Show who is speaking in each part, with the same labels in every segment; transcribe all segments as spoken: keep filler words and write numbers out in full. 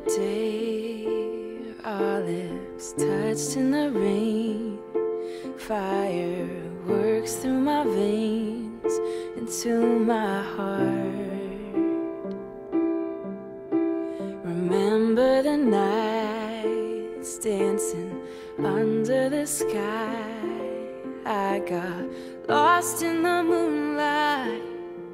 Speaker 1: day our lips touched in the rain, fire works through my veins into my heart. Remember the nights dancing under the sky. I got lost in the moonlight,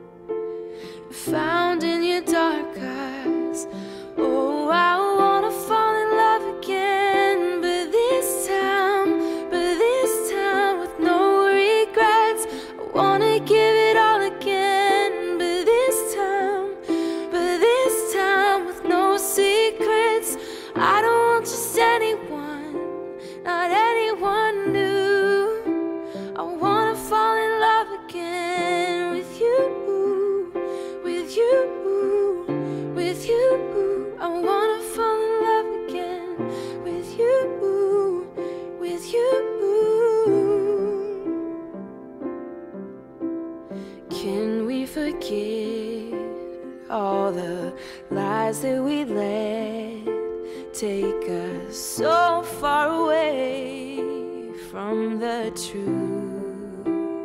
Speaker 1: found in your dark eyes. Oh, I wanna fall in love again, but this time, but this time with no regrets. I wanna give it all again, but this time, but this time with no secrets. I don't want just anyone, not anyone new. I wanna fall in love again with you, with you, with you. I wanna fall in love again with you, with you. Can we forget all the lies that we let take us so far away from the truth?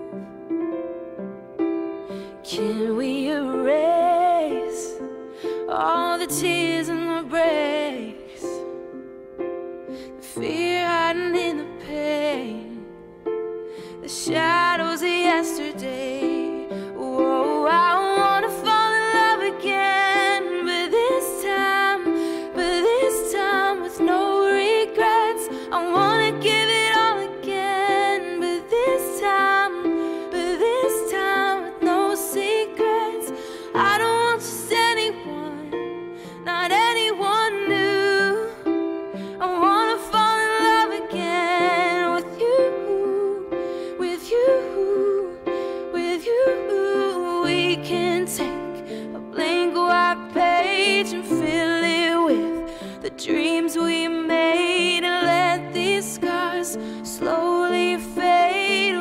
Speaker 1: Can we erase all the tears and the breaks, the fear hiding in the pain, the shadows of yesterday? Oh, I wanna fall in love again, but this time, but this time with no regrets. I wanna give it all again, but this time, but this time with no secrets. I don't want just anyone, not anyone new. I wanna fall in love again with you, with you, with you. We can take a blank white page and fill it with the dreams we made, and let these scars slowly fade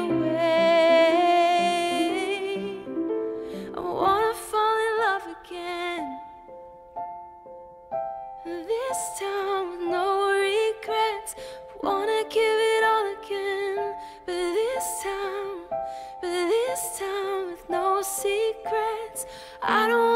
Speaker 1: away. I wanna fall in love again, this time with no regrets. Wanna give it all again, but this time, but this time with no secrets. I don't